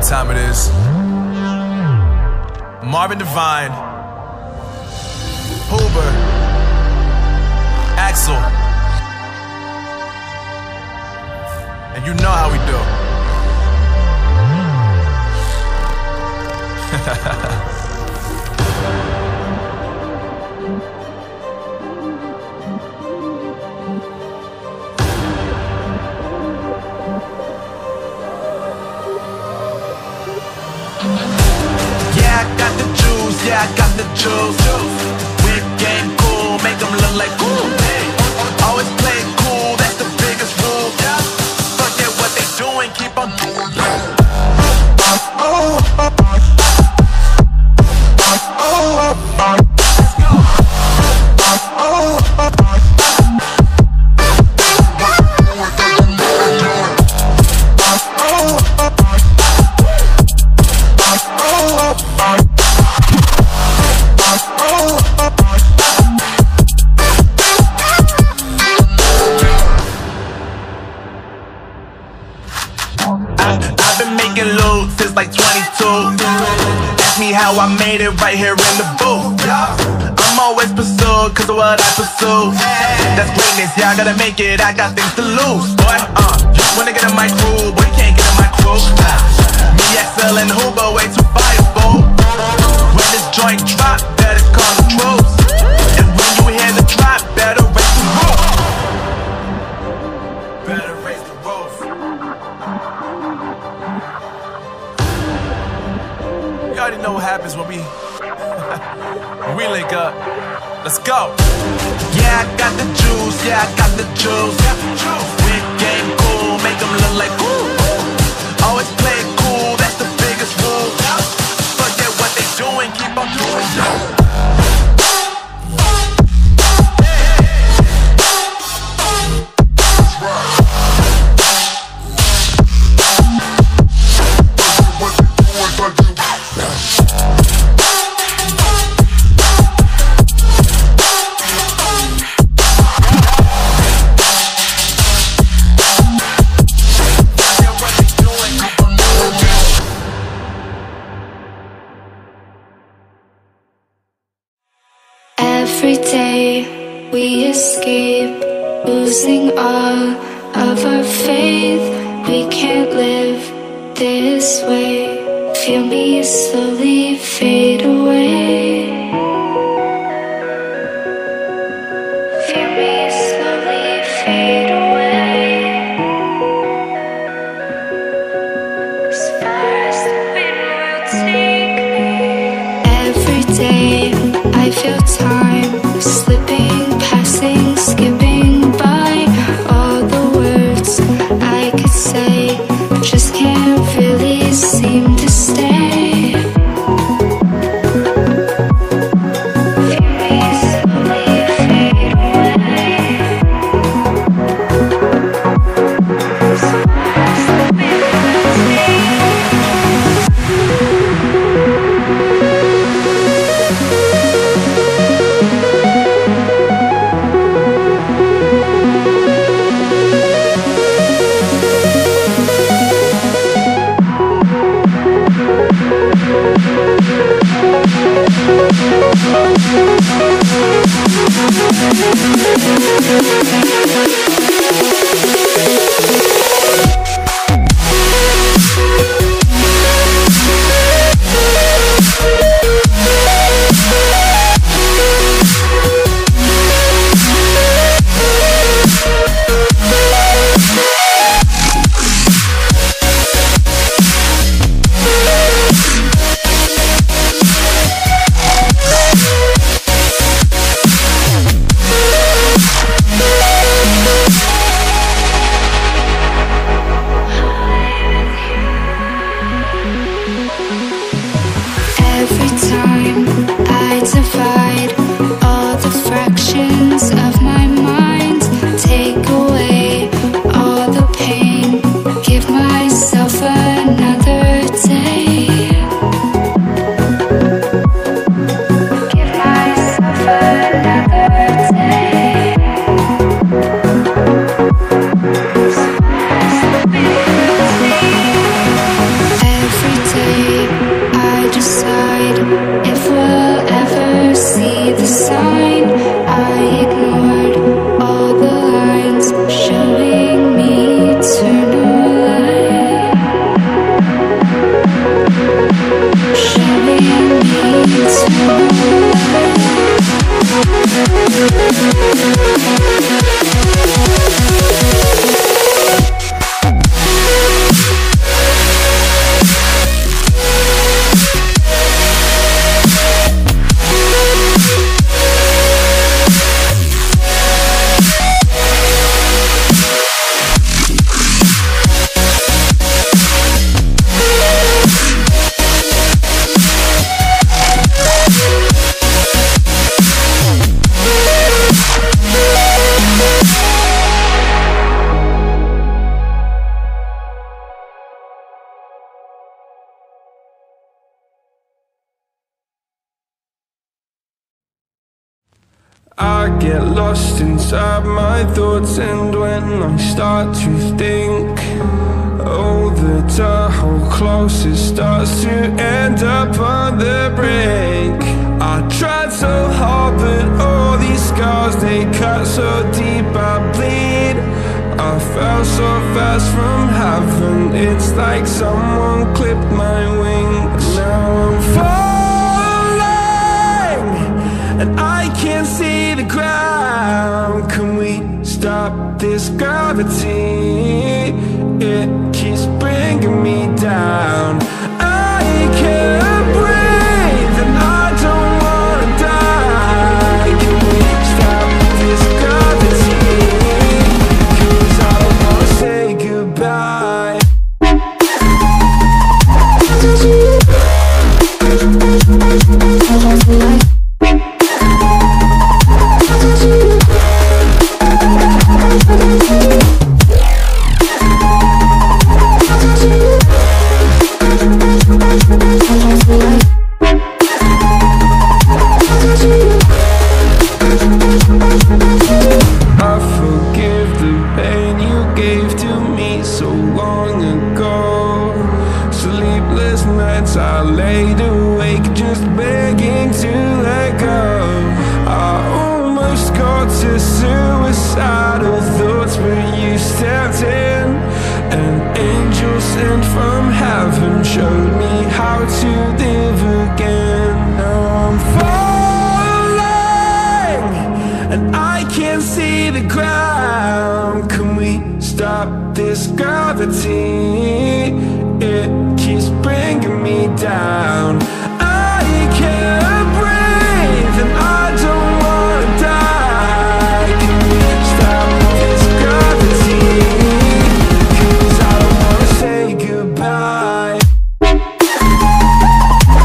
what time it is. Marvin Devine, Huber, Axel, and you know how we do. Yeah, I got the juice. Whip game cool, make them look like cool. Always play it cool, that's the biggest rule. Forget what they doing, keep on doing. I've been making loot since like 22. Ask me how I made it right here in the booth. I'm always pursued cause of what I pursue. That's greatness, yeah, I gotta make it, I got things to lose. Boy, wanna get in my crew, but you can't get in my crew. Me, XL, and Huber, way too fireable. When this joint drop, better call the troops. And when you hear the drop, better raise the roof. Better raise the roof. You already know what happens when we link up. Let's go. Yeah, I got the juice. Yeah, I got the juice. Whip game cool, make them look like cool. Always play it cool, that's the biggest rule. Forget what they doing, keep on doing. Every day we escape, losing all of our faith. We can't live this way. Feel me slowly fade away. Feel me slowly fade away. As far as the wind will take me. Every day I feel time slipping, passing, skipping by. All the words I could say just can't really seem to stay. Feel me slowly fade away. As far as the wind will take me. I get lost inside my thoughts, and when I start to think, oh, the door closest starts to end up on the brink. I tried so hard, but all these scars, they cut so deep I bleed. I fell so fast from heaven, it's like someone clipped my wings. Now I'm falling, and I can't see the ground. Can we stop this gravity? It keeps bringing me down. I can't breathe, and I don't wanna die. Can we stop this gravity? 'Cause I don't wanna say goodbye. I forgive the pain you gave to me so long ago. Sleepless nights I laid awake just begging to let go. I almost got to suicidal thoughts, but you stepped in. An angel sent from heaven showed me how to live again. Now I'm falling, and I can't see the ground. Can we stop this gravity? It keeps bringing me down. I can't breathe, and I don't wanna die. Can we stop this gravity? 'Cause I don't wanna say goodbye.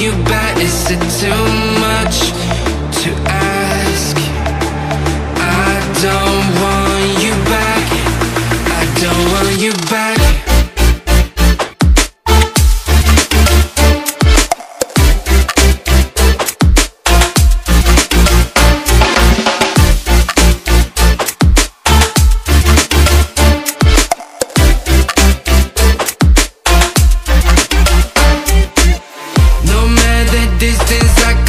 you back. Is it too much to ask? I don't want you back. I don't want you back. Distance I